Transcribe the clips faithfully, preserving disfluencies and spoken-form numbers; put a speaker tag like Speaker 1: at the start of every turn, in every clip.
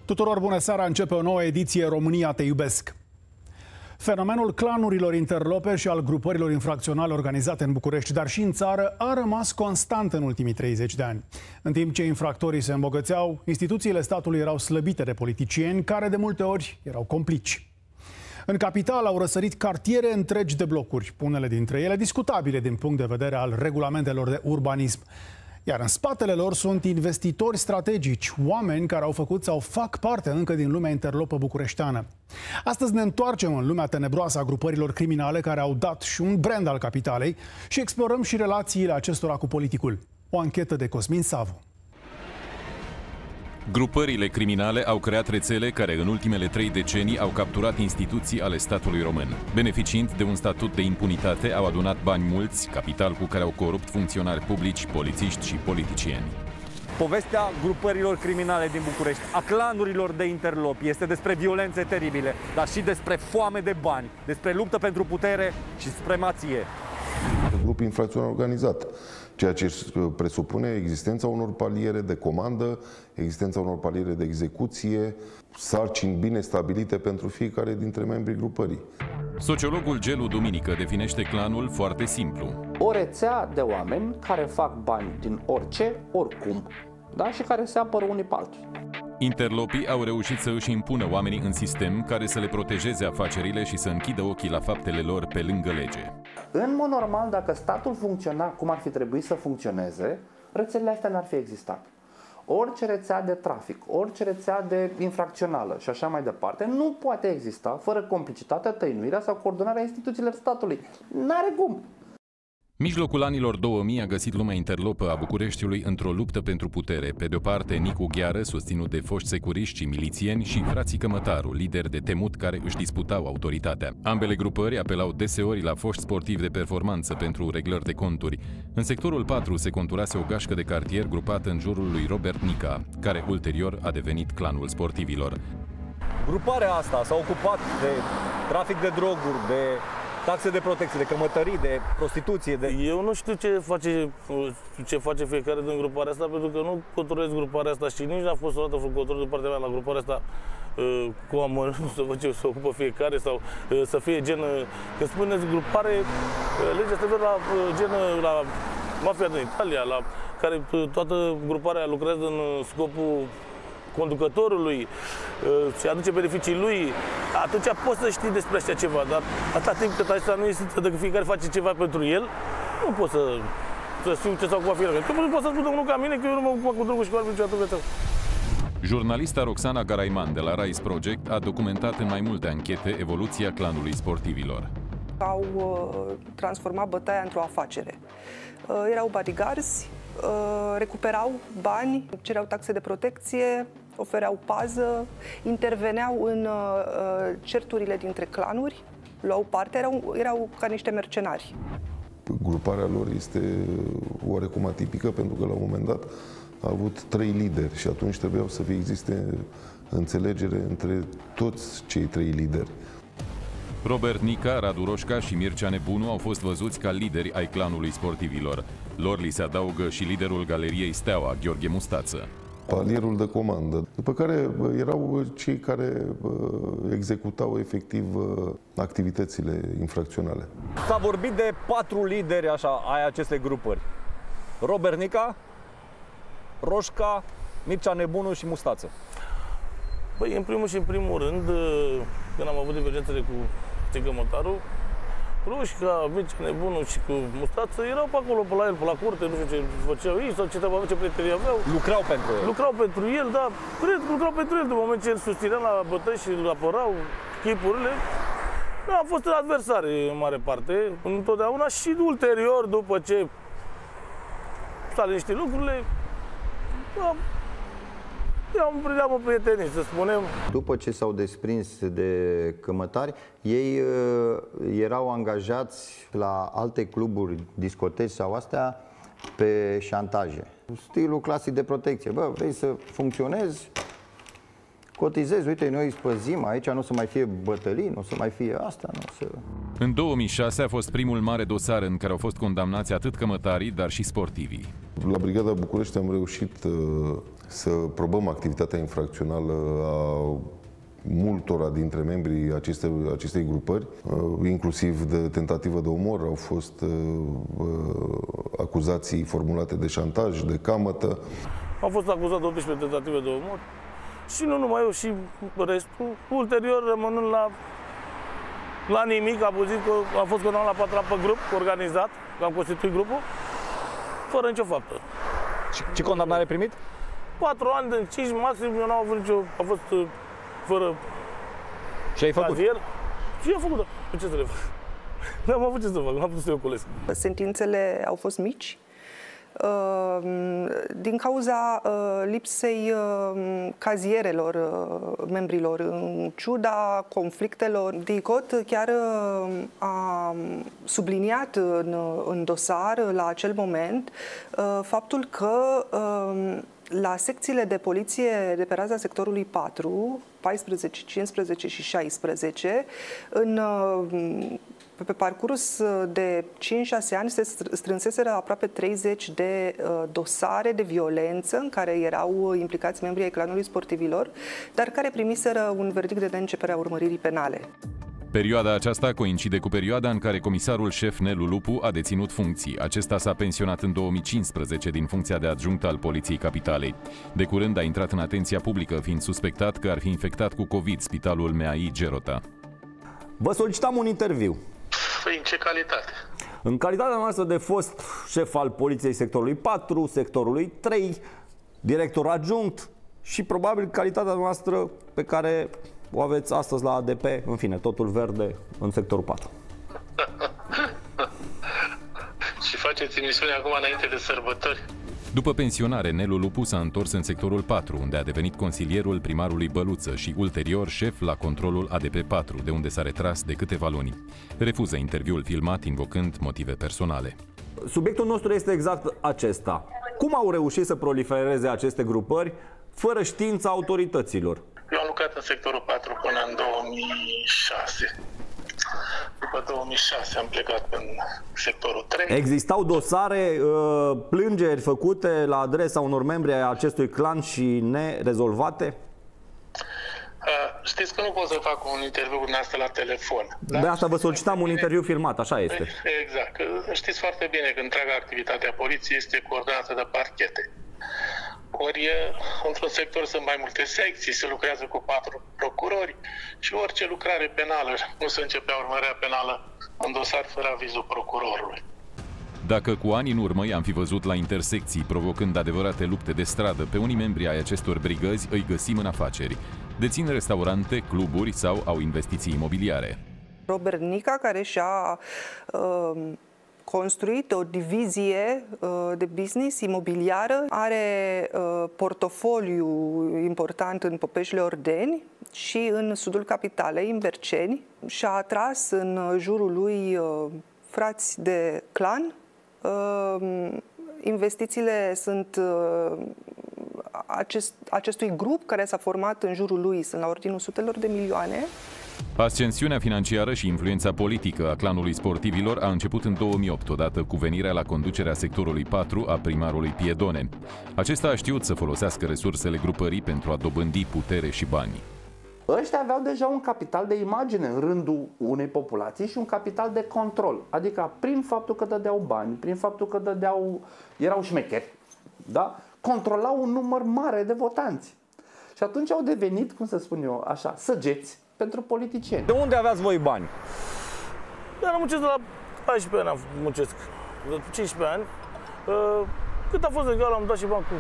Speaker 1: Tuturor bună seara, începe o nouă ediție România te iubesc. Fenomenul clanurilor interlope și al grupărilor infracționale organizate în București, dar și în țară, a rămas constant în ultimii treizeci de ani. În timp ce infractorii se îmbogățeau, instituțiile statului erau slăbite de politicieni care de multe ori erau complici. În capitală au răsărit cartiere întregi de blocuri, unele dintre ele discutabile din punct de vedere al regulamentelor de urbanism. Iar în spatele lor sunt investitori strategici, oameni care au făcut sau fac parte încă din lumea interlopă bucureșteană. Astăzi ne întoarcem în lumea tenebroasă a grupărilor criminale care au dat și un brand al capitalei și explorăm și relațiile acestora cu politicul. O anchetă de Cosmin Savu.
Speaker 2: Grupările criminale au creat rețele care în ultimele trei decenii au capturat instituții ale statului român. Beneficiind de un statut de impunitate, au adunat bani mulți, capital cu care au corupt funcționari publici, polițiști și politicieni.
Speaker 3: Povestea grupărilor criminale din București, a clanurilor de interlopi, este despre violențe teribile, dar și despre foame de bani, despre luptă pentru putere și supremație.
Speaker 4: Grup infracțional organizat, ceea ce presupune existența unor paliere de comandă, existența unor paliere de execuție, sarcini bine stabilite pentru fiecare dintre membrii grupării.
Speaker 2: Sociologul Gelu Duminică definește clanul foarte simplu.
Speaker 5: O rețea de oameni care fac bani din orice, oricum, da? Și care se apără unii pe alții.
Speaker 2: Interlopii au reușit să își impună oamenii în sistem care să le protejeze afacerile și să închidă ochii la faptele lor pe lângă lege.
Speaker 5: În mod normal, dacă statul funcționa cum ar fi trebuit să funcționeze, rețelele astea n-ar fi existat. Orice rețea de trafic, orice rețea de infracțională și așa mai departe, nu poate exista fără complicitatea, tăinuirea sau coordonarea instituțiilor statului. N-are cum!
Speaker 2: Mijlocul anilor două mii a găsit lumea interlopă a Bucureștiului într-o luptă pentru putere. Pe de-o parte, Nicu Gheară, susținut de foști securiști și milițieni, și frații Cămătaru, lideri de temut care își disputau autoritatea. Ambele grupări apelau deseori la foști sportivi de performanță pentru reglări de conturi. În sectorul patru se conturase o gașcă de cartier grupată în jurul lui Robert Nica, care ulterior a devenit clanul sportivilor.
Speaker 3: Gruparea asta s-a ocupat de trafic de droguri, de taxe de protecție, de cămătării, de prostituție, de...
Speaker 6: Eu nu știu ce face, ce face fiecare din gruparea asta, pentru că nu controlez gruparea asta și nici n-a fost o dată făcut control de partea mea la gruparea asta cu amănuntul, să văd ce se ocupă fiecare sau să fie gen... Când spuneți grupare, legea se vede la gen la mafia din Italia, la care toată gruparea lucrează în scopul conducătorului și aduce beneficii lui, atunci poți să știi despre așa ceva, dar atâta timp cât asta nu este, dacă fiecare face ceva pentru el, nu poți să, să știu ce s-a ocupat fiecare. Că nu poți să spun unul ca mine că eu nu mă ocupat cu drogul și cu alții niciodată viața.
Speaker 2: Jurnalista Roxana Garaiman de la Rise Project a documentat în mai multe anchete evoluția clanului sportivilor.
Speaker 7: Au uh, transformat bătaia într-o afacere. Uh, erau bodyguards, uh, recuperau bani, cereau taxe de protecție, ofereau pază, interveneau în uh, certurile dintre clanuri, luau parte, erau, erau ca niște mercenari.
Speaker 4: Gruparea lor este oarecum atipică pentru că la un moment dat a avut trei lideri și atunci trebuiau să fie existe înțelegere între toți cei trei lideri.
Speaker 2: Robert Nica, Radu Roșca și Mircea Nebunu au fost văzuți ca lideri ai clanului sportivilor. Lor li se adaugă și liderul galeriei Steaua, Gheorghe Mustață.
Speaker 4: Palierul de comandă, după care erau cei care executau efectiv activitățile infracționale.
Speaker 3: S-a vorbit de patru lideri așa, ai acestei grupări. Robert Nica, Roșca, Mircea Nebunu și Mustață.
Speaker 6: Păi, în primul și în primul rând, când am avut divergențele cu Cămătaru, Roșca, Mircea Nebunu și cu Mustață erau pe acolo, pe la el, pe la curte, nu știu ce făceau ei sau ce treabă, ce prieteni aveau.
Speaker 3: Lucrau pentru el.
Speaker 6: Lucrau pentru el, da, cred că lucrau pentru el. De moment ce el susținea la bătăi și îl apărau chipurile, da, a fost adversari în mare parte, întotdeauna și ulterior, după ce s-a liniștit lucrurile, da, i-am prietenit, să spunem.
Speaker 8: După ce s-au desprins de Cămătari, ei uh, erau angajați la alte cluburi, discoteci sau astea, pe șantaje. Stilul clasic de protecție. Bă, vrei să funcționezi? cotizezi, uite, noi spăzim, aici nu o să mai fie bătălii, nu o să mai fie asta, nu o să...
Speaker 2: În două mii șase a fost primul mare dosar în care au fost condamnați atât cămătarii, dar și sportivii.
Speaker 4: La Brigada București am reușit uh, să probăm activitatea infracțională a multora dintre membrii aceste, acestei grupări, uh, inclusiv de tentativă de omor. Au fost uh, uh, acuzații formulate de șantaj, de camătă.
Speaker 6: Am fost acuzat de optsprezece tentative de omor și nu numai eu, și restul. Ulterior, rămânând la, la nimic, am zis că am fost condamnat la patru ani pe grup, organizat, că am constituit grupul, fără nicio faptă.
Speaker 3: Ce, ce condamnare primit?
Speaker 6: Patru ani din cinci maxim, eu n-am avut nicio... A fost uh, fără...
Speaker 3: Și ai făcut?
Speaker 6: Cazier. Și eu am făcut, da. Ce să le fac? N-am avut ce să fac, n-am putut să-i ocolesc.
Speaker 7: Sentințele au fost mici. Din cauza lipsei cazierelor membrilor, în ciuda conflictelor, DICOT chiar a subliniat în, în dosar la acel moment faptul că la secțiile de poliție de pe raza sectorului patru, paisprezece, cincisprezece și șaisprezece, în Pe parcurs de cinci șase ani se strânseseră aproape treizeci de uh, dosare de violență în care erau implicați membrii ai clanului sportivilor, dar care primiseră un verdict de neîncepere a urmăririi penale.
Speaker 2: Perioada aceasta coincide cu perioada în care comisarul șef Nelu Lupu a deținut funcții. Acesta s-a pensionat în două mii cincisprezece din funcția de adjunct al Poliției Capitalei. De curând a intrat în atenția publică, fiind suspectat că ar fi infectat cu COVID spitalul M A I Gerota.
Speaker 9: Vă solicitam un interviu.
Speaker 10: Păi, în ce calitate?
Speaker 9: În calitatea noastră de fost șef al Poliției sectorului patru, sectorului trei, director adjunct și probabil calitatea noastră pe care o aveți astăzi la A D P, în fine, totul verde în sectorul patru.
Speaker 10: Și faceți emisiunea acum înainte de sărbători?
Speaker 2: După pensionare, Nelu Lupu s-a întors în sectorul patru, unde a devenit consilierul primarului Băluță și ulterior șef la controlul A D P patru, de unde s-a retras de câteva luni. Refuză interviul filmat invocând motive personale.
Speaker 9: Subiectul nostru este exact acesta. Cum au reușit să prolifereze aceste grupări fără știința autorităților?
Speaker 10: Eu am lucrat în sectorul patru până în două mii șase. După două mii șase am plecat în sectorul trei.
Speaker 9: Existau dosare, plângeri făcute la adresa unor membri ai acestui clan și nerezolvate?
Speaker 10: Știți că nu pot să fac un interviu cu dumneavoastră la telefon. Da?
Speaker 9: De asta vă solicitam un interviu filmat, așa este.
Speaker 10: Exact. Știți foarte bine că întreaga activitate a poliției este coordonată de parchete. Ori într-un sector sunt mai multe secții, se lucrează cu patru procurori și orice lucrare penală nu se începea urmărirea penală în dosar fără avizul procurorului.
Speaker 2: Dacă cu ani în urmă i-am fi văzut la intersecții provocând adevărate lupte de stradă pe unii membri ai acestor brigăzi, îi găsim în afaceri. Dețin restaurante, cluburi sau au investiții imobiliare.
Speaker 7: Robert Nica, care și-a uh, construit o divizie uh, de business imobiliară, are uh, portofoliu important în Popeșile Ordeni și în sudul capitalei, în Berceni, și-a atras în jurul lui uh, frați de clan. Uh, investițiile sunt uh, acest, acestui grup care s-a format în jurul lui, sunt la ordinul sutelor de milioane.
Speaker 2: Ascensiunea financiară și influența politică a clanului sportivilor a început în două mii opt, odată cu venirea la conducerea sectorului patru a primarului Piedone. Acesta a știut să folosească resursele grupării pentru a dobândi putere și bani.
Speaker 5: Ăștia aveau deja un capital de imagine în rândul unei populații și un capital de control. Adică prin faptul că dădeau bani, prin faptul că dădeau, erau șmecheri, da? Controlau un număr mare de votanți. Și atunci au devenit, cum să spun eu, așa, săgeți pentru politicieni.
Speaker 9: De unde aveați voi bani?
Speaker 6: Eu am muncesc de la paisprezece ani, am muncesc. De cincisprezece ani. Cât a fost legal, am dat și bani cu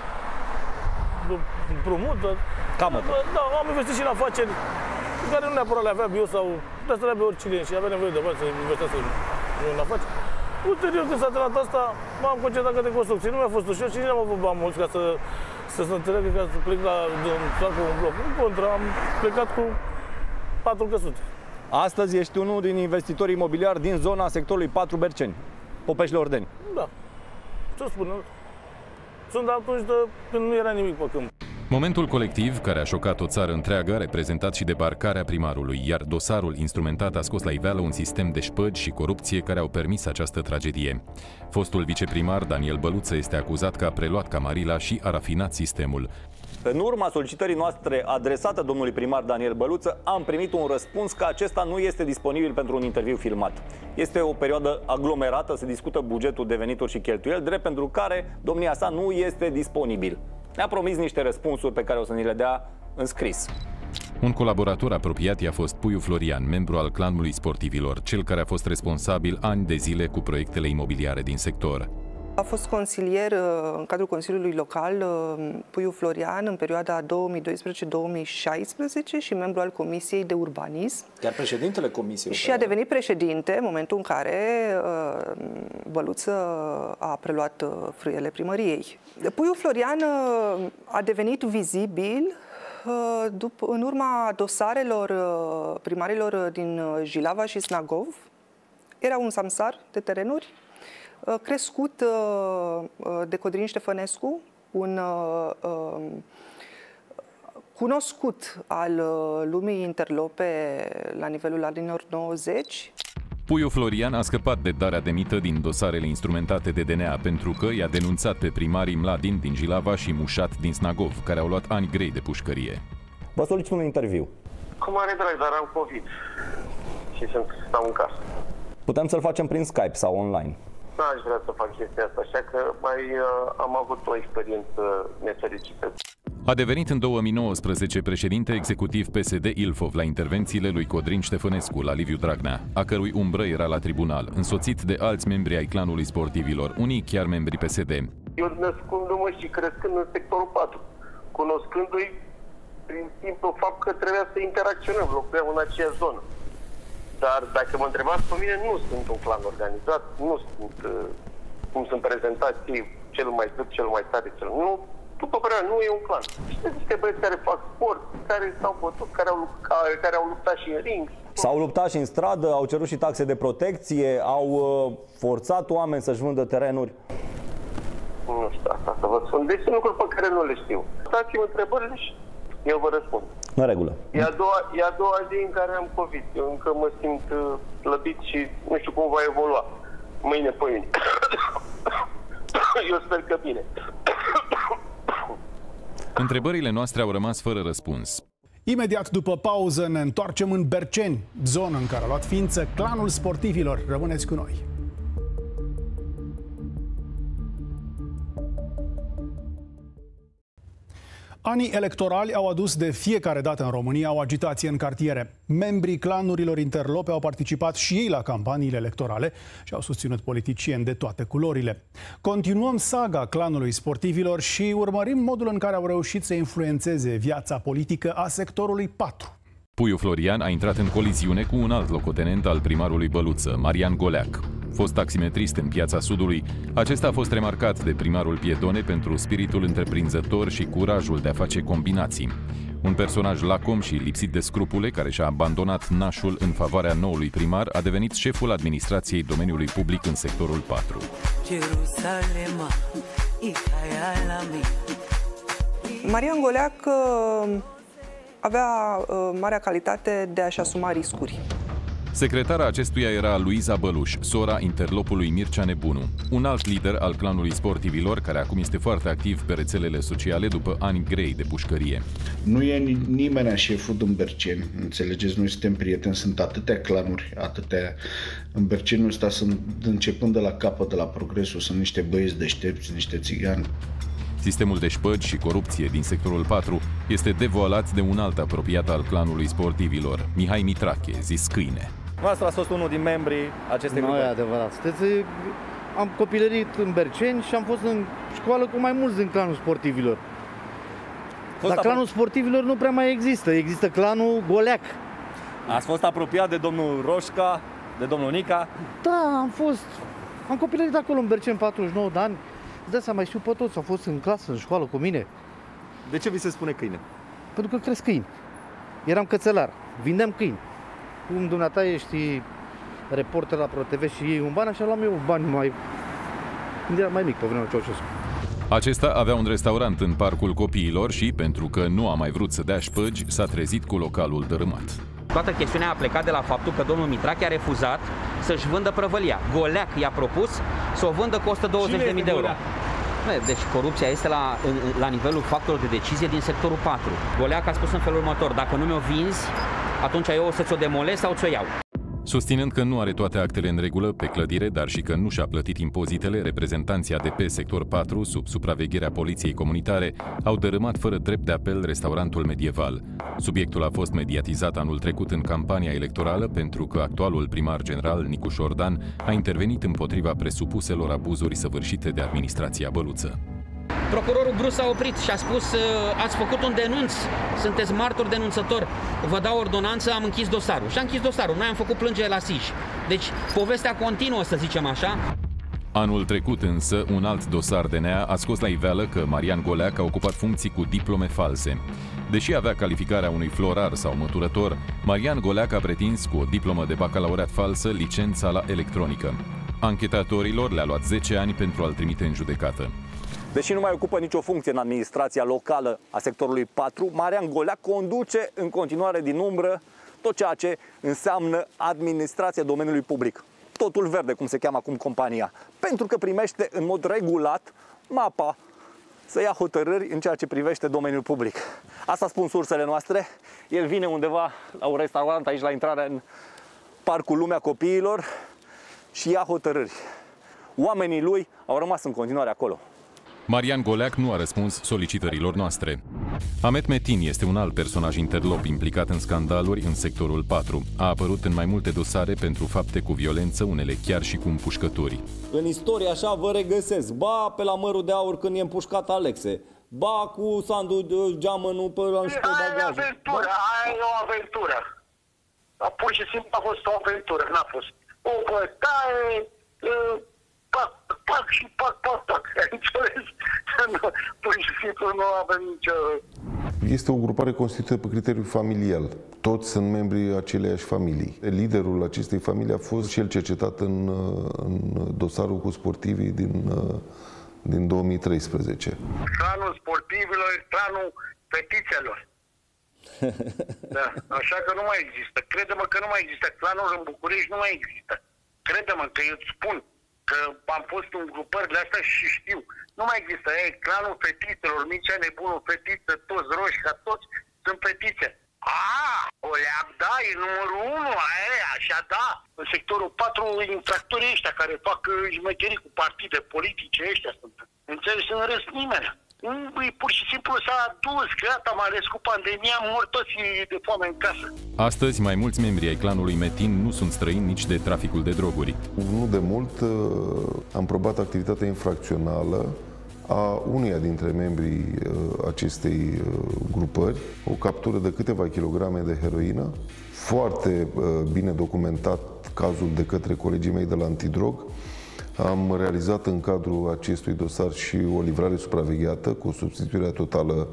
Speaker 6: împrumut.
Speaker 9: Camătă.
Speaker 6: Da, am investit și în afaceri în care nu neapărat le aveam eu sau putea să le aibă oricine și avea nevoie de bani să investească în afaceri. Ulterior, când s-a terminat asta, m-am concentrat către construcții. Nu mi-a fost ușor și nici n-am avut bani mulți ca să, să se înțeleagă ca să plec la un bloc. În contra, am plecat cu patru căsute.
Speaker 9: Astăzi ești unul din investitorii imobiliari din zona sectorului patru Berceni, Popeșile Ordeni.
Speaker 6: Da. Ce spun? Sunt de atunci de când nu era nimic pe câmp.
Speaker 2: Momentul colectiv, care a șocat o țară întreagă, a reprezentat și debarcarea primarului, iar dosarul instrumentat a scos la iveală un sistem de șpăgi și corupție care au permis această tragedie. Fostul viceprimar Daniel Băluță este acuzat că a preluat camarila și a rafinat sistemul.
Speaker 9: În urma solicitării noastre adresată domnului primar Daniel Băluță, am primit un răspuns că acesta nu este disponibil pentru un interviu filmat. Este o perioadă aglomerată, se discută bugetul de venituri și cheltuieli, drept pentru care domnia sa nu este disponibil. Ne-a promis niște răspunsuri pe care o să ni le dea în scris.
Speaker 2: Un colaborator apropiat i-a fost Puiu Florian, membru al clanului sportivilor, cel care a fost responsabil ani de zile cu proiectele imobiliare din sector.
Speaker 7: A fost consilier în cadrul Consiliului Local Puiu Florian în perioada două mii doisprezece două mii șaisprezece și membru al Comisiei de Urbanism.
Speaker 11: Chiar președintele Comisiei.
Speaker 7: Și a devenit președinte în momentul în care Băluță a preluat frâiele primăriei. Puiu Florian a devenit vizibil după, în urma dosarelor primarilor din Jilava și Snagov. Era un samsar de terenuri crescut de Codrin Ștefănescu, un cunoscut al lumii interlope la nivelul anilor nouăzeci.
Speaker 2: Puiu Florian a scăpat de darea de mită din dosarele instrumentate de D N A pentru că i-a denunțat pe primarii Mladin din Jilava și Mușat din Snagov, care au luat ani grei de pușcărie.
Speaker 9: Vă solicit un interviu.
Speaker 12: Cu mare drag, dar am COVID și sunt, stau în casă.
Speaker 9: Putem să-l facem prin Skype sau online.
Speaker 12: N-aș vrea să fac chestia asta, așa că mai uh, am avut o experiență nefericită.
Speaker 2: A devenit în două mii nouăsprezece președinte executiv P S D Ilfov la intervențiile lui Codrin Ștefănescu la Liviu Dragnea, a cărui umbră era la tribunal, însoțit de alți membri ai clanului sportivilor, unii chiar membri P S D.
Speaker 12: Eu născându-mă și crescând în sectorul patru, cunoscându-i prin simplu fapt că trebuia să interacționăm, locuiam în aceeași zonă. Dar dacă mă întrebați pe mine, nu sunt un clan organizat, nu sunt, uh, cum sunt prezentați ei, cel mai slab, cel mai tare, cel nu. După părerea, nu e un clan. Știți niște băieți care fac sport, care s-au bătut, care au, care, care au luptat și în ring.
Speaker 9: S-au luptat și în stradă, au cerut și taxe de protecție, au uh, forțat oameni să-și vândă terenuri.
Speaker 12: Nu știu asta să vă spun. Deci sunt lucruri pe care nu le știu. Dați-mi întrebările și eu vă răspund.
Speaker 9: În regulă.
Speaker 12: E a doua, e a doua zi în care am COVID. Eu încă mă simt slăbit și nu știu cum va evolua. Mâine, pâine. Eu sper că bine.
Speaker 2: Întrebările noastre au rămas fără răspuns.
Speaker 1: Imediat după pauză ne întoarcem în Berceni, zonă în care a luat ființă clanul sportivilor. Rămâneți cu noi! Anii electorali au adus de fiecare dată în România o agitație în cartiere. Membrii clanurilor interlope au participat și ei la campaniile electorale și au susținut politicieni de toate culorile. Continuăm saga clanului sportivilor și urmărim modul în care au reușit să influențeze viața politică a sectorului patru.
Speaker 2: Puiu Florian a intrat în coliziune cu un alt locotenent al primarului Băluță, Marian Goleac. Fost taximetrist în Piața Sudului, acesta a fost remarcat de primarul Piedone pentru spiritul întreprinzător și curajul de a face combinații. Un personaj lacom și lipsit de scrupule, care și-a abandonat nașul în favoarea noului primar, a devenit șeful administrației domeniului public în sectorul patru.
Speaker 7: Marian Goleac avea marea calitate de a-și asuma riscuri.
Speaker 2: Secretara acestuia era Luiza Băluș, sora interlopului Mircea Nebunu, un alt lider al clanului sportivilor, care acum este foarte activ pe rețelele sociale după ani grei de pușcărie.
Speaker 13: Nu e nimeni șeful din Berceni, înțelegeți, noi suntem prieteni, sunt atâtea clanuri, atâtea... În Berceni ăsta sunt, începând de la capăt, de la Progresul, sunt niște băieți deștepți, niște țigani.
Speaker 2: Sistemul de șpăgi și corupție din sectorul patru este devoalat de un alt apropiat al clanului sportivilor, Mihai Mitrache, zis Câine.
Speaker 3: Noastră ați fost unul din membrii acestei
Speaker 14: grupări.
Speaker 3: Nu
Speaker 14: e adevărat. Sunteți, am copilărit în Berceni și am fost în școală cu mai mulți din clanul sportivilor. Fost Dar clanul sportivilor nu prea mai există. Există clanul Goleac.
Speaker 3: Ați fost apropiat de domnul Roșca, de domnul Nica?
Speaker 14: Da, am fost. Am copilărit acolo în Berceni patruzeci și nouă de ani. Îți dai seama, mai știu pe toți, au fost în clasă, în școală cu mine.
Speaker 3: De ce vi se spune câine?
Speaker 14: Pentru că cresc câini. Eram cățelar, vindeam câini. Cum dumneata ești reporter la ProTV și iei un ban, așa luam eu bani mai... când eram mai mic, pe vremea Ceaușescu.
Speaker 2: Acesta avea un restaurant în Parcul Copiilor și, pentru că nu a mai vrut să dea șpăgi, s-a trezit cu localul dărâmat.
Speaker 11: Toată chestiunea a plecat de la faptul că domnul Mitrache a refuzat să-și vândă prăvălia. Goleac i-a propus să o vândă cu o sută douăzeci de mii de euro. Deci corupția este la, la nivelul factorilor de decizie din sectorul patru. Goleac a spus în felul următor: dacă nu mi-o vinzi, atunci eu o să ți-o demolez sau ți-o iau.
Speaker 2: Susținând că nu are toate actele în regulă pe clădire, dar și că nu și-a plătit impozitele, reprezentanții A D P Sector patru, sub supravegherea Poliției Comunitare, au dărâmat fără drept de apel restaurantul medieval. Subiectul a fost mediatizat anul trecut în campania electorală pentru că actualul primar general, Nicu Șordan, a intervenit împotriva presupuselor abuzuri săvârșite de administrația Băluță.
Speaker 11: Procurorul Brus a oprit și a spus: ați făcut un denunț, sunteți martor denunțător, vă dau ordonanță, am închis dosarul. Și am închis dosarul, noi am făcut plângere la S I J. Deci povestea continuă, să zicem așa.
Speaker 2: Anul trecut însă, un alt dosar D N A a scos la iveală că Marian Goleac a ocupat funcții cu diplome false. Deși avea calificarea unui florar sau măturător, Marian Goleac a pretins cu o diplomă de bacalaureat falsă licența la electronică. Anchetatorilor le-a luat zece ani pentru a-l trimite în judecată.
Speaker 3: Deși nu mai ocupă nicio funcție în administrația locală a sectorului patru, Marian Goleac conduce în continuare din umbră tot ceea ce înseamnă administrația domeniului public. Totul verde, cum se cheamă acum compania, pentru că primește în mod regulat mapa să ia hotărâri în ceea ce privește domeniul public. Asta spun sursele noastre. El vine undeva la un restaurant aici la intrarea în Parcul Lumea Copiilor și ia hotărâri. Oamenii lui au rămas în continuare acolo.
Speaker 2: Marian Goleac nu a răspuns solicitărilor noastre. Ahmet Metin este un alt personaj interlop implicat în scandaluri în sectorul patru. A apărut în mai multe dosare pentru fapte cu violență, unele chiar și cu împușcături.
Speaker 9: În istorie așa vă regăsesc. Ba pe la Mărul de Aur când e împușcat Alexe. Ba cu Sandu Geamănu pe la niște bagaje.
Speaker 12: Aia e aventură, aia e o aventură. Pur și simplu a fost o aventură, n-a fost o bătaie, pac, pac și pac, pac, pac. Înțelegi? Pur și simplu nu avem nicio...
Speaker 4: Este o grupare constituită pe criteriu familial. Toți sunt membrii aceleiași familii. Liderul acestei familii a fost cel cercetat în, în dosarul cu sportivii din, din două mii treisprezece.
Speaker 12: Clanul sportivilor, clanul fetițelor. Da, așa că nu mai există. Crede-mă că nu mai există. Clanul în București nu mai există. Crede-mă că eu îți spun că am fost în grupările astea și știu. Nu mai există. E clanul fetițelor, Micea Nebunul, fetiță, toți roși, ca toți sunt fetițe. Ah, Goleac, da, e numărul unu, aia, așa, da. În sectorul patru, infractorii ăștia care fac șmecherii cu partide politice, ăștia sunt. Înțelegi, în rest nimeni. Pur și simplu s-a dus, gata, mai ales cu pandemia, mor toți de foame în casă.
Speaker 2: Astăzi, mai mulți membri ai clanului Metin nu sunt străini nici de traficul de droguri.
Speaker 4: Nu de mult am probat activitatea infracțională a uneia dintre membrii acestei grupări, o captură de câteva kilograme de heroină, foarte bine documentat cazul de către colegii mei de la Antidrog. Am realizat în cadrul acestui dosar și o livrare supravegheată cu substituirea totală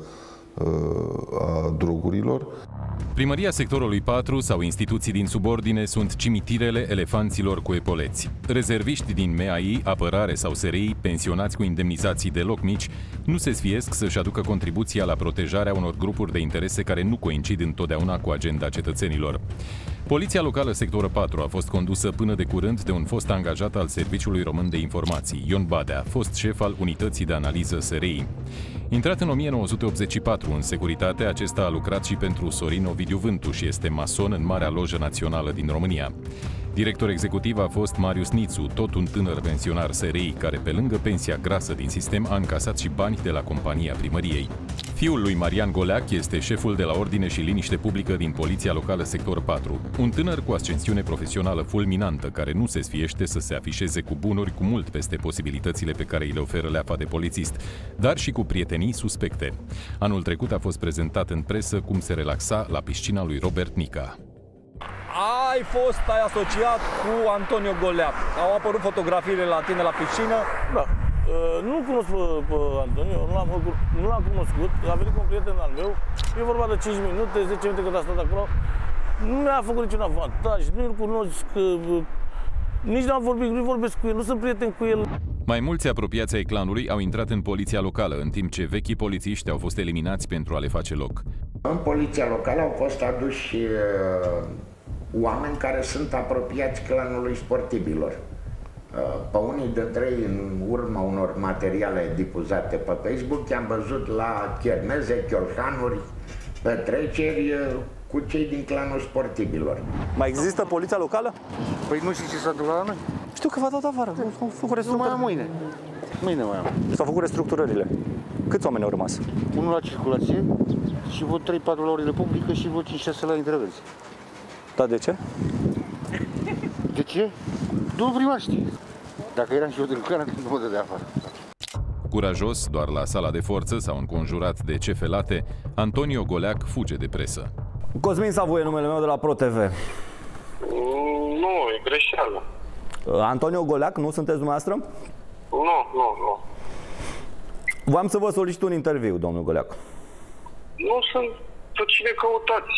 Speaker 4: a drogurilor.
Speaker 2: Primăria sectorului patru sau instituții din subordine sunt cimitirele elefanților cu epoleți. Rezerviști din M A I, apărare sau S R I, pensionați cu indemnizații deloc mici, nu se sfiesc să-și aducă contribuția la protejarea unor grupuri de interese care nu coincid întotdeauna cu agenda cetățenilor. Poliția locală sectorul patru a fost condusă până de curând de un fost angajat al Serviciului Român de Informații, Ion Badea, fost șef al Unității de Analiză S R I. Intrat în o mie nouă sute optzeci și patru în securitate, acesta a lucrat și pentru Sorin Ovidiu Vântu și este mason în Marea Lojă Națională din România. Director executiv a fost Marius Nițu, tot un tânăr pensionar S R I, care pe lângă pensia grasă din sistem a încasat și bani de la compania primăriei. Fiul lui Marian Goleac este șeful de la Ordine și Liniște Publică din Poliția Locală Sector patru, un tânăr cu ascensiune profesională fulminantă, care nu se sfiește să se afișeze cu bunuri cu mult peste posibilitățile pe care îi le oferă leafa de polițist, dar și cu prietenii suspecte. Anul trecut a fost prezentat în presă cum se relaxa la piscina lui Robert Nica.
Speaker 9: Ai fost, ai asociat cu Antonio Goleac. Au apărut fotografiile la tine la piscină?
Speaker 6: Da. Uh, nu cunosc pe, pe Antonio, nu l-am, nu l-am cunoscut. A venit cu un prieten al meu. E vorba de cinci minute, zece minute cât a stat acolo. Nu mi-a făcut niciun avantaj, nu-l cunosc, uh, nici n-am vorbit, nu vorbesc cu el, nu sunt prieten cu el.
Speaker 2: Mai mulți apropiați ai clanului au intrat în poliția locală, în timp ce vechii polițiști au fost eliminați pentru a le face loc.
Speaker 15: În poliția locală au fost aduși uh, oameni care sunt apropiați clanului sportivilor. Uh, pe unii dintre ei, în urma unor materiale difuzate pe Facebook, i-am văzut la chermeze, chiolhanuri, petreceri uh, cu cei din clanul sportivilor.
Speaker 3: Mai există poliția locală?
Speaker 16: Păi nu știi ce s-a întâmplat la noi?
Speaker 3: Știu că v-a dat afară. S-au făcut restructurări.
Speaker 16: Nu mai am mâine. Mâine mai am.
Speaker 3: S-au făcut restructurările. Câți oameni au rămas?
Speaker 16: Unul la circulație și vreo trei patru la orele publică și vreo cinci șase la intervenție.
Speaker 3: Da, de ce?
Speaker 16: De ce? Domnul primar știe. Dacă eram și eu din lucrare, nu mă dădea afară.
Speaker 2: Curajos, doar la sala de forță sau înconjurat de cefelate, Antonio Goleac fuge de presă.
Speaker 9: Cosmin Savoie, numele meu de la ProTV.
Speaker 12: Nu, e greșeală.
Speaker 9: Antonio Goleac, nu sunteți dumneavoastră?
Speaker 12: Nu, nu, nu.
Speaker 9: V-am să vă solicit un interviu, domnul Goleac.
Speaker 12: Nu sunt pe cine căutați.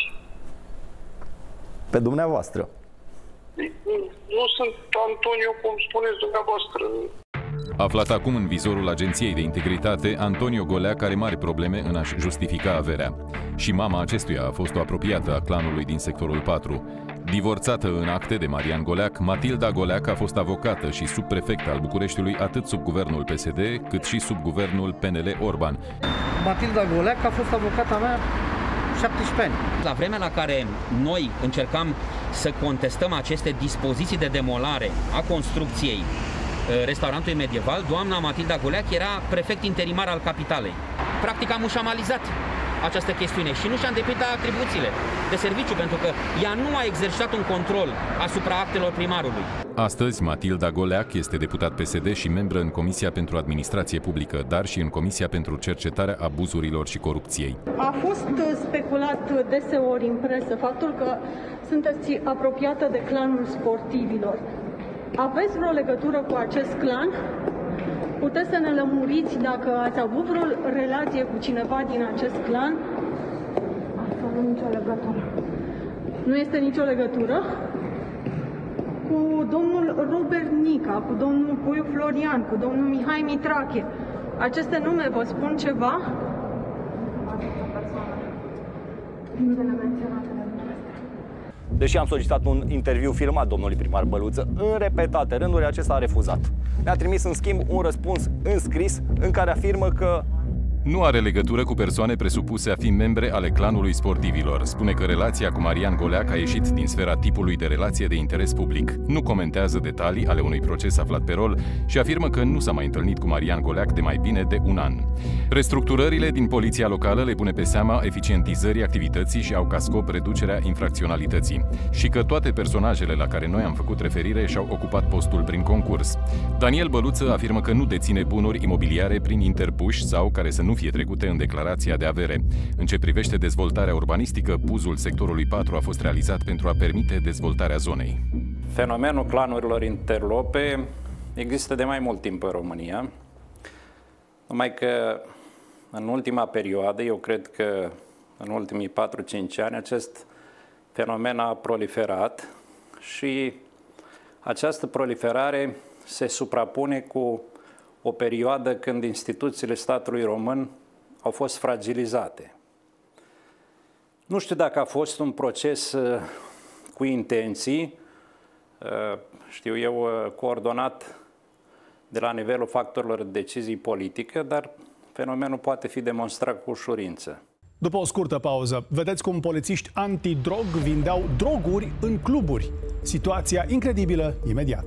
Speaker 9: Pe dumneavoastră.
Speaker 12: Nu sunt Antonio, cum spuneți dumneavoastră.
Speaker 2: Aflat acum în vizorul Agenției de Integritate, Antonio Goleac are mari probleme în a-și justifica averea. Și mama acestuia a fost o apropiată a clanului din sectorul patru. Divorțată în acte de Marian Goleac, Matilda Goleac a fost avocată și subprefect al Bucureștiului atât sub guvernul P S D, cât și sub guvernul P N L Orban.
Speaker 14: Matilda Goleac a fost avocata mea șaptesprezece ani.
Speaker 11: La vremea la care noi încercam să contestăm aceste dispoziții de demolare a construcției restaurantului medieval, doamna Matilda Goleac era prefect interimar al capitalei. Practic am ușamalizat această chestiune și nu și-a îndeplinit atribuțiile de serviciu, pentru că ea nu a exercitat un control asupra actelor primarului.
Speaker 2: Astăzi, Matilda Goleac este deputat P S D și membră în Comisia pentru Administrație Publică, dar și în Comisia pentru Cercetarea Abuzurilor și Corupției.
Speaker 17: A fost speculat deseori în presă faptul că sunteți apropiată de clanul sportivilor. Aveți vreo legătură cu acest clan? Puteți să ne lămuriți dacă ați avut vreo relație cu cineva din acest clan? Asta nu nicio legătură. Nu este nicio legătură? Cu domnul Robert Nica, cu domnul Puiu Florian, cu domnul Mihai Mitrache. Aceste nume vă spun ceva? Nu le menționate.
Speaker 3: Deși am solicitat un interviu filmat domnului primar Băluță, în repetate rânduri acesta a refuzat. Mi-a trimis în schimb un răspuns înscris în care afirmă că
Speaker 2: nu are legătură cu persoane presupuse a fi membre ale clanului sportivilor. Spune că relația cu Marian Goleac a ieșit din sfera tipului de relație de interes public. Nu comentează detalii ale unui proces aflat pe rol și afirmă că nu s-a mai întâlnit cu Marian Goleac de mai bine de un an. Restructurările din poliția locală le pune pe seama eficientizării activității și au ca scop reducerea infracționalității. Și că toate personajele la care noi am făcut referire și-au ocupat postul prin concurs. Daniel Băluță afirmă că nu deține bunuri imobiliare prin interpuși sau care să nu fie trecute în declarația de avere. În ce privește dezvoltarea urbanistică, puzul sectorului patru a fost realizat pentru a permite dezvoltarea zonei.
Speaker 18: Fenomenul clanurilor interlope există de mai mult timp în România, numai că în ultima perioadă, eu cred că în ultimii patru cinci ani, acest fenomen a proliferat și această proliferare se suprapune cu o perioadă când instituțiile statului român au fost fragilizate. Nu știu dacă a fost un proces cu intenții, știu eu, coordonat de la nivelul factorilor de decizii politică, dar fenomenul poate fi demonstrat cu ușurință.
Speaker 1: După o scurtă pauză, vedeți cum polițiști antidrog vindeau droguri în cluburi. Situația incredibilă imediat.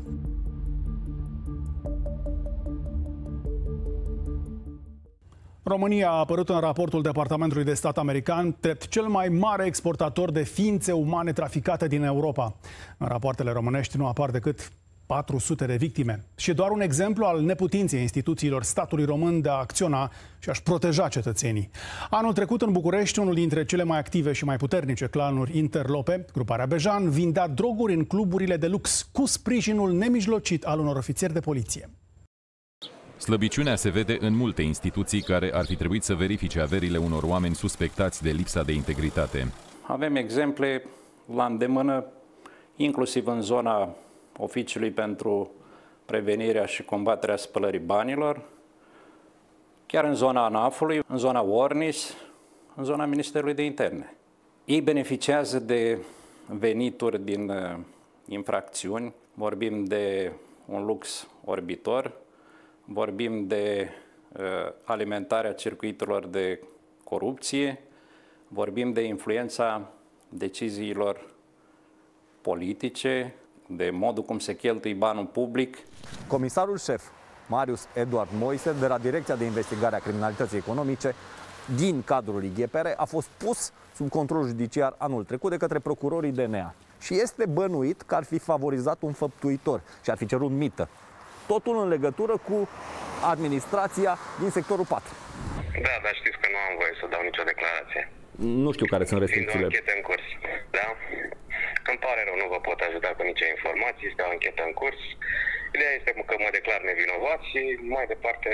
Speaker 1: România a apărut în raportul Departamentului de Stat american drept cel mai mare exportator de ființe umane traficate din Europa. În rapoartele românești nu apar decât patru sute de victime. Și doar un exemplu al neputinței instituțiilor statului român de a acționa și a-și proteja cetățenii. Anul trecut în București, unul dintre cele mai active și mai puternice clanuri interlope, gruparea Bejan, vindea droguri în cluburile de lux cu sprijinul nemijlocit al unor ofițeri de poliție.
Speaker 2: Slăbiciunea se vede în multe instituții care ar fi trebuit să verifice averile unor oameni suspectați de lipsa de integritate.
Speaker 18: Avem exemple la îndemână, inclusiv în zona Oficiului pentru prevenirea și combaterea spălării banilor, chiar în zona ANAF-ului, în zona Warnis, în zona Ministerului de Interne. Ei beneficiază de venituri din uh, infracțiuni, vorbim de un lux orbitor, vorbim de uh, alimentarea circuitelor de corupție, vorbim de influența deciziilor politice, de modul cum se cheltuie banul public.
Speaker 9: Comisarul șef Marius Eduard Moise, de la Direcția de Investigare a Criminalității Economice din cadrul I G P R, a fost pus sub control judiciar anul trecut de către procurorii D N A și este bănuit că ar fi favorizat un făptuitor și ar fi cerut mită. Totul în legătură cu administrația din sectorul patru.
Speaker 12: Da, dar știți că nu am voie să dau nicio declarație.
Speaker 9: Nu știu care sunt restricțiile.
Speaker 12: Fiind o anchetă în curs, da? Îmi pare rău, nu vă pot ajuta cu nicio informație, este o anchetă în curs. Ideea este că mă declar nevinovat și mai departe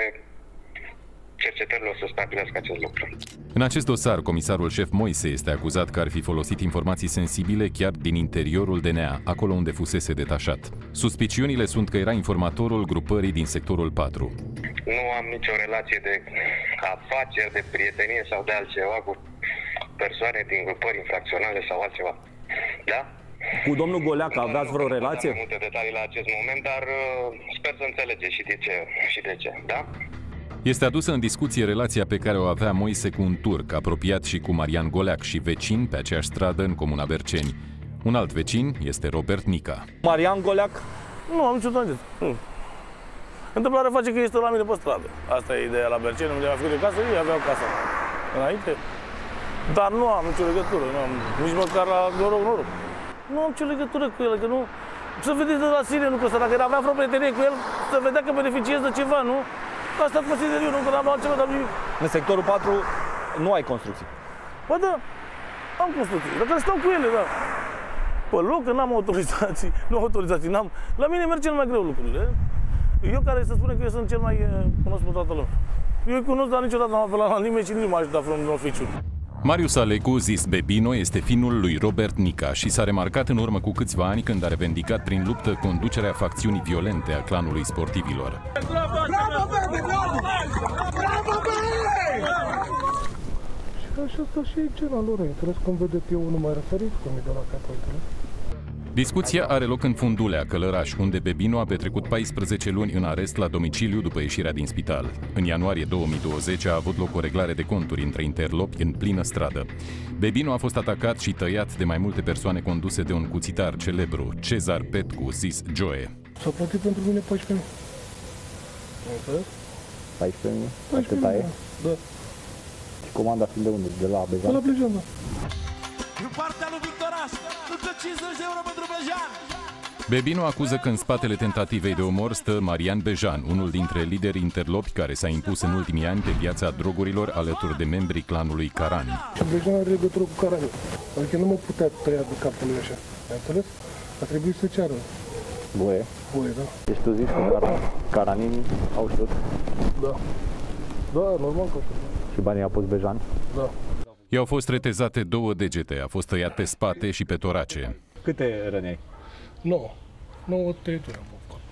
Speaker 12: cercetările o să stabilească acest lucru.
Speaker 2: În acest dosar, comisarul șef Moise este acuzat că ar fi folosit informații sensibile chiar din interiorul D N A, acolo unde fusese detașat. Suspiciunile sunt că era informatorul grupării din sectorul patru.
Speaker 12: Nu am nicio relație de afaceri, de prietenie sau de altceva cu persoane din grupări infracționale sau altceva. Da?
Speaker 9: Cu domnul Goleac aveați vreo relație?
Speaker 12: Nu am multe detalii la acest moment, dar uh, sper să înțelegeți și de ce, și de ce, da?
Speaker 2: Este adusă în discuție relația pe care o avea Moise cu un turc, apropiat și cu Marian Goleac și vecin pe aceeași stradă în comuna Berceni. Un alt vecin este Robert Nica.
Speaker 9: Marian Goleac?
Speaker 6: Nu am nicio tangent. Întâmplarea face că este la mine pe stradă. Asta e ideea la Berceni, unde am făcut de casă, ei aveau casa înainte. Dar nu am nicio legătură, nu am, nici măcar la noroc, noroc. Nu am nicio legătură cu el, că nu... Să vedeți de la sine, nu că dacă avea vreo prietenie cu el, să vedea că beneficiez de ceva, nu? Asta consider eu, nu că n-am altceva, dar nu...
Speaker 9: În sectorul patru nu ai construcții?
Speaker 6: Bă, da, am construcții, dar care stau cu ele, da. Pe loc, că n-am autorizații, nu autorizații, n-am... La mine merg cel mai greu lucrurile. Eu care să spune că eu sunt cel mai cunoscut pe toată lumea. Eu îi cunosc, dar niciodată n-am apelat la nimeni și nu m-a ajutat vreun oficiu.
Speaker 2: Marius Alecu, zis Bebino, este finul lui Robert Nica și s-a remarcat în urmă cu câțiva ani când a revendicat prin luptă conducerea facțiunii violente a clanului sportivilor.
Speaker 19: Bravo, bebe, bravo! Bravo, bebe!
Speaker 20: Și așa stă și cena lor, înțeles, când vede pe unul mai răsărit, cum e de la capăt, înțeles?
Speaker 2: Discuția are loc în Fundulea, Călăraș, unde Bebino a petrecut paisprezece luni în arest la domiciliu după ieșirea din spital. În ianuarie două mii douăzeci a avut loc o reglare de conturi între interlopi în plină stradă. Bebino a fost atacat și tăiat de mai multe persoane conduse de un cuțitar celebru, Cezar Petcu, zis Joe.
Speaker 20: S-a plătit pentru mine paisprezece mii.
Speaker 9: paisprezece mii? Atâta e?
Speaker 20: Da.
Speaker 9: Și comanda fiind de unde? De la Bejan?
Speaker 20: De la Bejan, da.
Speaker 19: În partea lui Victoraș, încă cincizeci de euro pentru Bejan.
Speaker 2: Bebino acuză că în spatele tentativei de omor stă Marian Bejan, unul dintre liderii interlopi care s-a impus în ultimii ani pe piața drogurilor alături de membrii clanului Carani.
Speaker 20: Și Bejan are legătură cu Carani. Adică nu mă putea tăia de capul lui așa. Ai înțeles? A trebuit să ceară.
Speaker 9: Voie?
Speaker 20: Voie, da.
Speaker 9: Deci tu zici că Caranii au știut?
Speaker 20: Da. Da, normal că au știut.
Speaker 9: Și banii a pus Bejan?
Speaker 20: Da.
Speaker 2: I-au fost retezate două degete, a fost tăiat pe spate și pe torace.
Speaker 9: Câte răni ai?
Speaker 20: Nouă. Nouă tăieturi am făcut.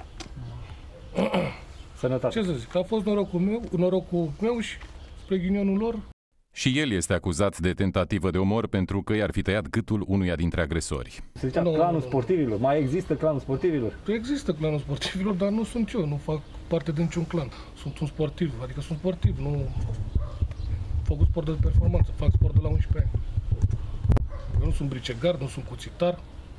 Speaker 9: Sănătate.
Speaker 20: Ce să zic, a fost norocul meu, norocul meu și spre ghinionul lor.
Speaker 2: Și el este acuzat de tentativă de omor pentru că i-ar fi tăiat gâtul unuia dintre agresori.
Speaker 9: Se zicea no, clanul sportivilor. Mai există clanul sportivilor?
Speaker 20: Există clanul sportivilor, dar nu sunt eu, nu fac parte din niciun clan. Sunt un sportiv, adică sunt sportiv, nu fac sport de performanță, fac sport de la unsprezece ani. Eu nu sunt bricegar, nu sunt cuțitar.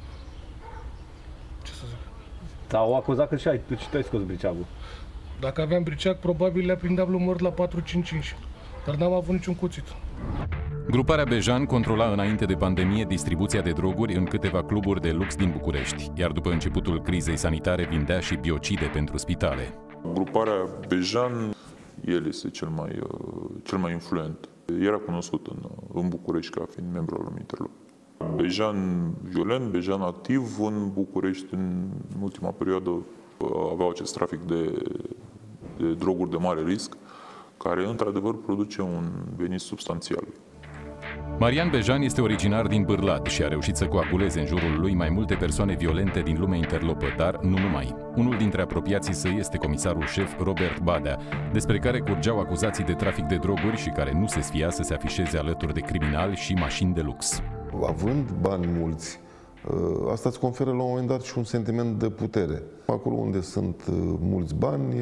Speaker 20: Ce să zic?
Speaker 9: Au acuzat că și ai, tu și tu ai scos briceagul.
Speaker 20: Dacă aveam briceag, probabil le-a prindeam lumărit la patru cinci cinci. Dar n-am avut niciun cuțit.
Speaker 2: Gruparea Bejan controla înainte de pandemie distribuția de droguri în câteva cluburi de lux din București, iar după începutul crizei sanitare vindea și biocide pentru spitale.
Speaker 21: Gruparea Bejan, el este cel mai, cel mai influent. Era cunoscut în, în București ca fiind membru al Interlop. Bejan violent, Bejan activ în București în ultima perioadă aveau acest trafic de, de droguri de mare risc, care într-adevăr produce un venit substanțial.
Speaker 2: Marian Bejan este originar din Bârlad și a reușit să coaguleze în jurul lui mai multe persoane violente din lumea interlopă, dar nu numai. Unul dintre apropiații săi este comisarul șef Robert Badea, despre care curgeau acuzații de trafic de droguri și care nu se sfia să se afișeze alături de criminali și mașini de lux.
Speaker 4: Având bani mulți, asta îți conferă la un moment dat și un sentiment de putere. Acolo unde sunt mulți bani,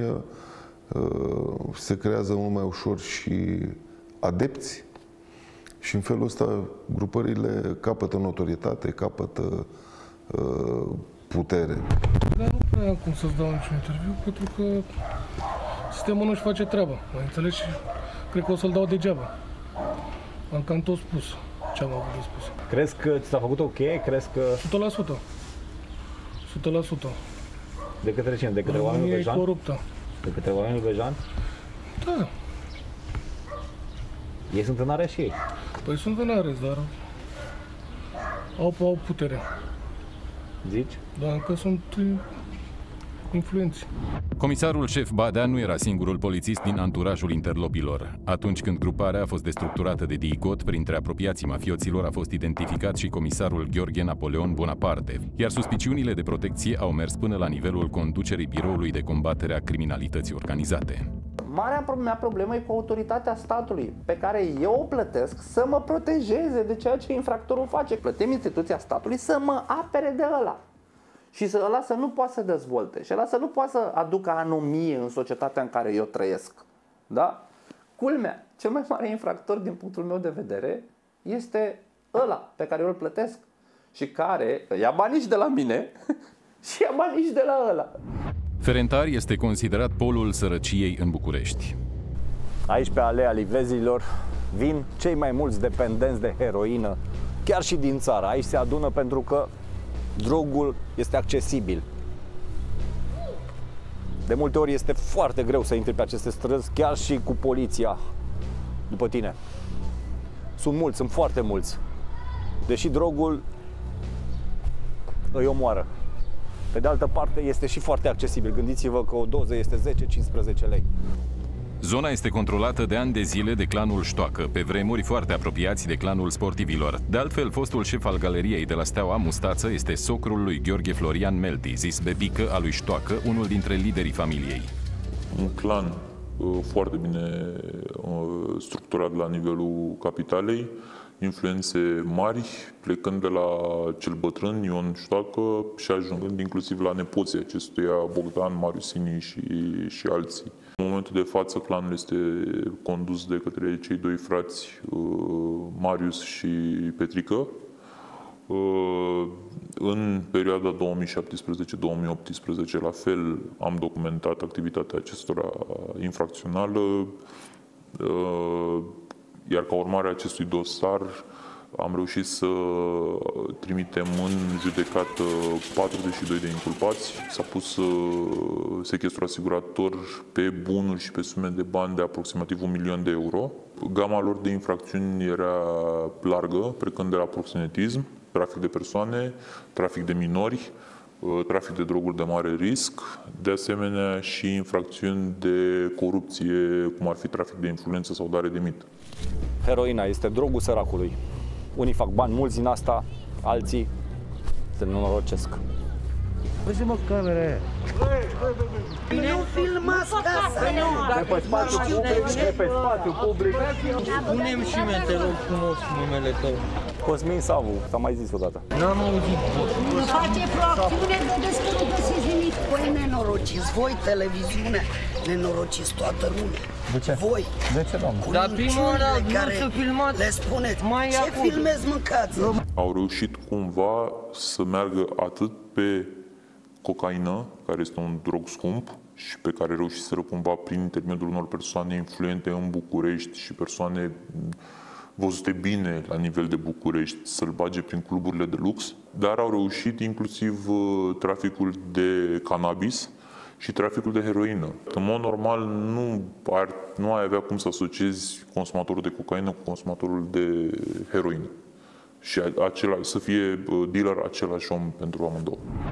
Speaker 4: se creează mult mai ușor și adepți și în felul ăsta grupările capătă notorietate, capătă putere.
Speaker 20: Dar nu prea am cum să-ți dau niciun interviu, pentru că sistemul nu-și face treaba, mai înțelegi? Cred că o să-l dau degeaba. Am cam tot spus ce am avut de spus.
Speaker 9: Crezi că ți s-a făcut ok? Crezi că...
Speaker 20: o sută la sută. o sută la sută.
Speaker 9: De către cine? De către oamenii lui Bejan?
Speaker 20: Coruptă.
Speaker 9: De către oamenii lui Bejan?
Speaker 20: Da.
Speaker 9: Ei sunt în arest și ei.
Speaker 20: Păi sunt în arest, dar au, au putere.
Speaker 9: Zici?
Speaker 20: Da, că sunt influenți.
Speaker 2: Comisarul șef Badea nu era singurul polițist din anturajul interlopilor. Atunci când gruparea a fost destructurată de DICOT, printre apropiații mafioților a fost identificat și comisarul Gheorghe Napoleon Bonaparte, iar suspiciunile de protecție au mers până la nivelul conducerii Biroului de Combatere a Criminalității Organizate.
Speaker 5: Marea mea problemă e cu autoritatea statului, pe care eu o plătesc să mă protejeze de ceea ce infractorul face. Plătim instituția statului să mă apere de ăla. Și să ăla să nu poată să dezvolte. Și ăla să nu poată să aducă anomie în societatea în care eu trăiesc. Da? Culmea, cel mai mare infractor din punctul meu de vedere este ăla pe care eu îl plătesc. Și care ia banii și de la mine și ia banii și de la ăla.
Speaker 2: Ferentari este considerat polul sărăciei în București.
Speaker 3: Aici, pe Alea Livezilor, vin cei mai mulți dependenți de heroină, chiar și din țară. Aici se adună pentru că drogul este accesibil. De multe ori este foarte greu să intri pe aceste străzi, chiar și cu poliția după tine. Sunt mulți, sunt foarte mulți. Deși drogul îi omoară. Pe de altă parte, este și foarte accesibil. Gândiți-vă că o doză este zece cincisprezece lei.
Speaker 2: Zona este controlată de ani de zile de clanul Ștoacă, pe vremuri foarte apropiați de clanul sportivilor. De altfel, fostul șef al galeriei de la Steaua, Mustață, este socrul lui Gheorghe Florian Melti, zis Bebică a lui Ștoacă, unul dintre liderii familiei.
Speaker 21: Un clan uh, foarte bine uh, structurat la nivelul capitalei, influențe mari, plecând de la cel bătrân Ion Ștoacă și ajungând inclusiv la nepoții acestuia, Bogdan, Mariusini și, și alții. În momentul de față, clanul este condus de către cei doi frați, Marius și Petrică. În perioada două mii șaptesprezece două mii optsprezece, la fel, am documentat activitatea acestora infracțională, iar ca urmare a acestui dosar am reușit să trimitem în judecată patruzeci și doi de inculpați. S-a pus sechestru asigurator pe bunuri și pe sume de bani de aproximativ un milion de euro. Gama lor de infracțiuni era largă, plecând de la proxenetism, trafic de persoane, trafic de minori, trafic de droguri de mare risc, de asemenea și infracțiuni de corupție, cum ar fi trafic de influență sau dare de mită.
Speaker 3: Heroina este drogul săracului. Unii fac bani mulți din asta, alții se nenorocesc.
Speaker 14: Uite-mă camera aia.
Speaker 8: Nu filmați casa!
Speaker 3: De pe spațiu public, de pe spațiu public.
Speaker 8: Punem și mie, te rog frumos, numele tău.
Speaker 3: Cosmin Savu, s-a mai zis odată.
Speaker 8: N-am auzit. Nu face fracțiune, vedeți că nu găsiți nimic. Voi nenorociți, voi televiziunea, nenorociți toată lumea.
Speaker 3: De ce?
Speaker 8: Voi.
Speaker 3: De ce, doamne?
Speaker 8: Dar prima oară nu să filmați. Le spuneți, mai ce filmezi, mâncați?
Speaker 21: Au reușit cumva să meargă atât pe cocaină, care este un drog scump și pe care reușiseră cumva prin intermediul unor persoane influente în București și persoane văzute bine la nivel de București să-l bage prin cluburile de lux, dar au reușit inclusiv traficul de cannabis și traficul de heroină. În mod normal nu, ar, nu ai avea cum să asociezi consumatorul de cocaină cu consumatorul de heroină și acela, să fie dealer același om pentru amândouă.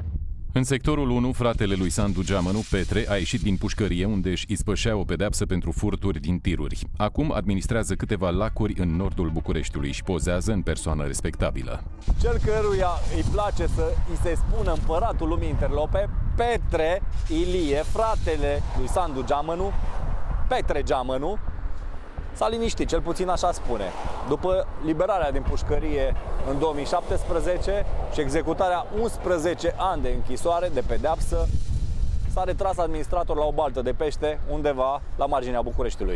Speaker 2: În sectorul unu, fratele lui Sandu Geamănu, Petre, a ieșit din pușcărie unde își ispășea o pedeapsă pentru furturi din tiruri. Acum administrează câteva lacuri în nordul Bucureștiului și pozează în persoană respectabilă.
Speaker 3: Cel căruia îi place să îi se spună împăratul lumii interlope, Petre Ilie, fratele lui Sandu Geamănu, Petre Geamănu, s-a liniștit, cel puțin așa spune. După liberarea din pușcărie în două mii șaptesprezece și executarea unsprezece ani de închisoare, de pedeapsă, s-a retras administrator la o baltă de pește undeva la marginea Bucureștiului.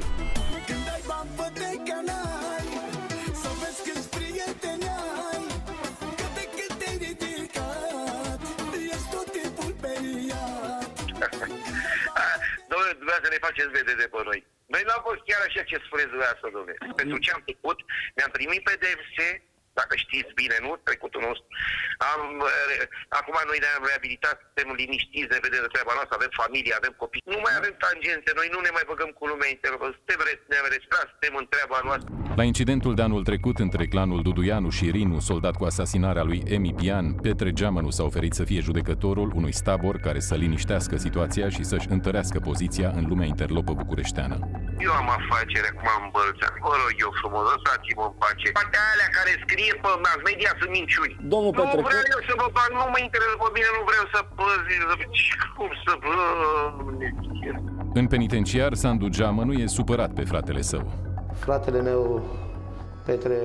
Speaker 12: Dom'le, dumneavoastră ne faceți vede de pe noi. Noi n-am fost chiar așa ce spuneți dumneavoastră, dom'le. Pentru ce am făcut, ne-am primit pedepse, dacă știți bine, nu? Trecutul nostru. Am, acum noi ne-am reabilitat, suntem liniștiți, ne vedem de treaba noastră, avem familie, avem copii. Nu mai avem tangențe, noi nu ne mai băgăm cu lumea internă. Suntem, ne-am retras, suntem în treaba noastră.
Speaker 2: La incidentul de anul trecut între clanul Duduianu și Rinu, soldat cu asasinarea lui Emi Pian, Petre Geamănu s-a oferit să fie judecătorul unui stabor care să liniștească situația și să-și întărească poziția în lumea interlopă bucureșteană.
Speaker 12: Eu am afacere acum în Bălța. Vă rog eu frumos, lăsați-mă în pace. Partea alea care scrie pe mass media sunt minciuni.
Speaker 3: Domnul Petre,
Speaker 12: nu vreau eu să vă bag, nu mă interesează pe mine, nu vreau să păzi, cum să vă...
Speaker 2: În penitenciar, Sandu Geamănu e supărat pe fratele său.
Speaker 10: Fratele meu, Petre,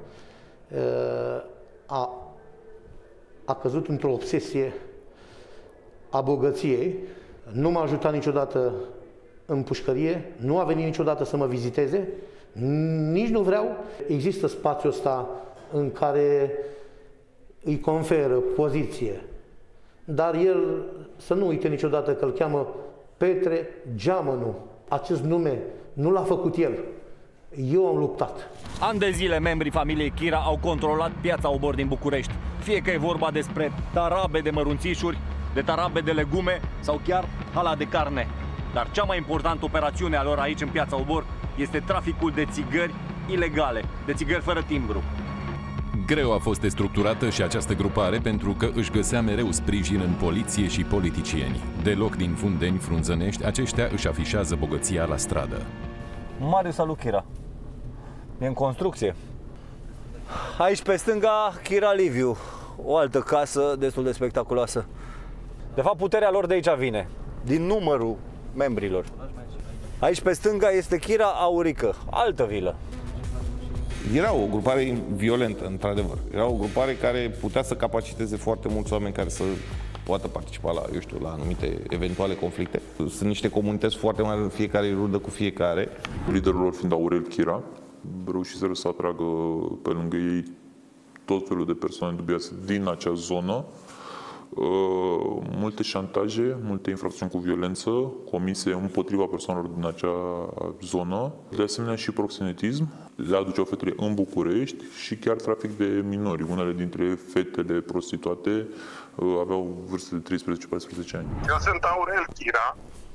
Speaker 10: a, a căzut într-o obsesie a bogăției. Nu m-a ajutat niciodată în pușcărie, nu a venit niciodată să mă viziteze, nici nu vreau. Există spațiul ăsta în care îi conferă poziție, dar el să nu uite niciodată că îl cheamă Petre Geamănu. Acest nume nu l-a făcut el. Eu am luptat.
Speaker 22: Ani de zile, membrii familiei Chira au controlat piața Obor din București. Fie că e vorba despre tarabe de mărunțișuri, de tarabe de legume sau chiar hala de carne. Dar cea mai importantă operațiune a lor aici, în piața Obor, este traficul de țigări ilegale, de țigări fără timbru.
Speaker 2: Greu a fost destructurată și această grupare pentru că își găsea mereu sprijin în poliție și politicieni. Deloc din fundeni frunzănești, aceștia își afișează bogăția la stradă.
Speaker 3: Marius Aluchira. E în construcție. Aici pe stânga, Chira Liviu. O altă casă destul de spectaculoasă. De fapt, puterea lor de aici vine, din numărul membrilor. Aici pe stânga este Chira Aurică, altă vilă.
Speaker 23: Era o grupare violentă, într-adevăr. Era o grupare care putea să capaciteze foarte mulți oameni care să poată participa la, eu știu, la anumite eventuale conflicte. Sunt niște comunități foarte mari, fiecare rudă cu fiecare.
Speaker 21: Liderul lor fiind Aurel Chira, reușiseră să atragă pe lângă ei tot felul de persoane dubioase din acea zonă. Uh, multe șantaje, multe infracțiuni cu violență comise împotriva persoanelor din acea zonă, de asemenea și proxenetism, le aduceau fetele în București și chiar trafic de minori. Unele dintre fetele prostituate uh, aveau vârste de treisprezece paisprezece ani.
Speaker 12: Eu sunt Aurel Chira,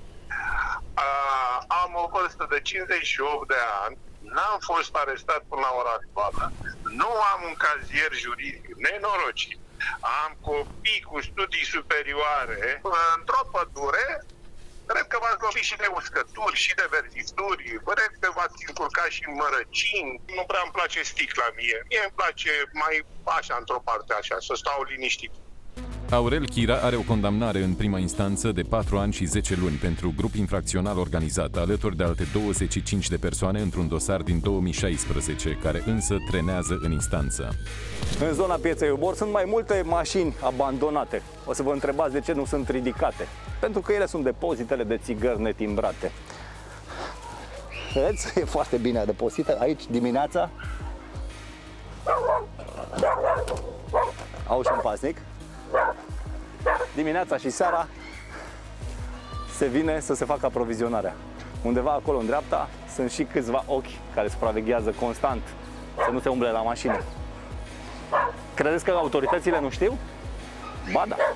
Speaker 12: uh, am o vârstă de cincizeci și opt de ani, n-am fost arestat până la ora actuală, nu am un cazier juridic nenorocit. Am copii cu studii superioare. Într-o pădure, cred că v-ați lovit și de uscături, și de verzituri, cred că v-ați încurcat și în mărăcini. Nu prea îmi place sticla mie. Mie îmi place mai așa, într-o parte așa, să stau liniștit.
Speaker 2: Aurel Chira are o condamnare în prima instanță de patru ani și zece luni pentru grup infracțional organizat, alături de alte douăzeci și cinci de persoane într-un dosar din două mii șaisprezece, care însă trenează în instanță.
Speaker 3: În zona pieței Obor sunt mai multe mașini abandonate. O să vă întrebați de ce nu sunt ridicate. Pentru că ele sunt depozitele de țigări netimbrate. Vedeți? E foarte bine adăposită. Aici, dimineața, auzi un pasnic. Dimineața și seara se vine să se facă aprovizionarea. Undeva acolo în dreapta sunt și câțiva ochi care supraveghează constant să nu se umble la mașină. Credeți că autoritățile nu știu? Ba da.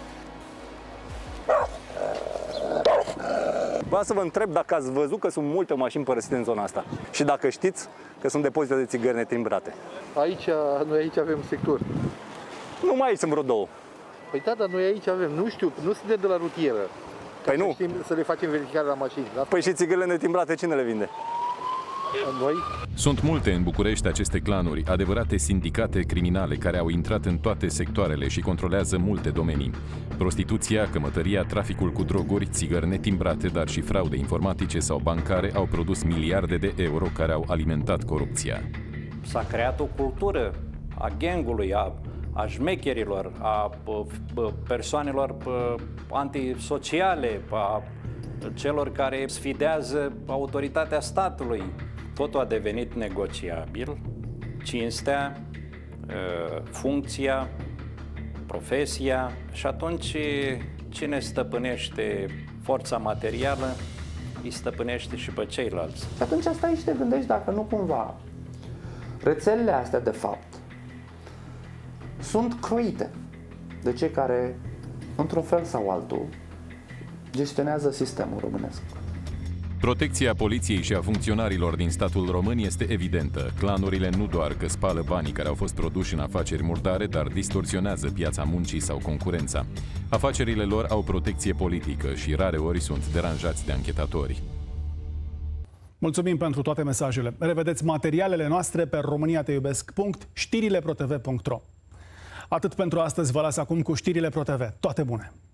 Speaker 3: Vreau să vă întreb dacă ați văzut că sunt multe mașini părăsite în zona asta și dacă știți că sunt depozite de țigări netimbrate.
Speaker 10: Aici, noi aici avem sector.
Speaker 3: Numai aici sunt vreo două.
Speaker 16: Păi da, dar noi aici avem, nu știu, nu suntem de la rutieră.
Speaker 3: Păi nu.
Speaker 16: Știm să le facem verificare la mașini. Da?
Speaker 3: Păi și țigările netimbrate cine le vinde?
Speaker 16: Noi?
Speaker 2: Sunt multe în București aceste clanuri, adevărate sindicate criminale care au intrat în toate sectoarele și controlează multe domenii. Prostituția, cămătăria, traficul cu droguri, țigări netimbrate, dar și fraude informatice sau bancare au produs miliarde de euro care au alimentat corupția.
Speaker 18: S-a creat o cultură a gangului, a, a șmecherilor, a persoanelor antisociale, a celor care sfidează autoritatea statului. Totul a devenit negociabil, cinstea, funcția, profesia și atunci cine stăpânește forța materială îi stăpânește și pe ceilalți.
Speaker 5: Și atunci stai și te gândești dacă nu cumva rețelele astea de fapt sunt croite de cei care într-un fel sau altul gestionează sistemul românesc.
Speaker 2: Protecția poliției și a funcționarilor din statul român este evidentă. Clanurile nu doar că spală banii care au fost produși în afaceri murdare, dar distorsionează piața muncii sau concurența. Afacerile lor au protecție politică și rare ori sunt deranjați de anchetatori.
Speaker 1: Mulțumim pentru toate mesajele. Revedeți materialele noastre pe românia te iubesc punct știrile pro t v punct ro. Atât pentru astăzi, vă las acum cu știrile ProTV. Toate bune!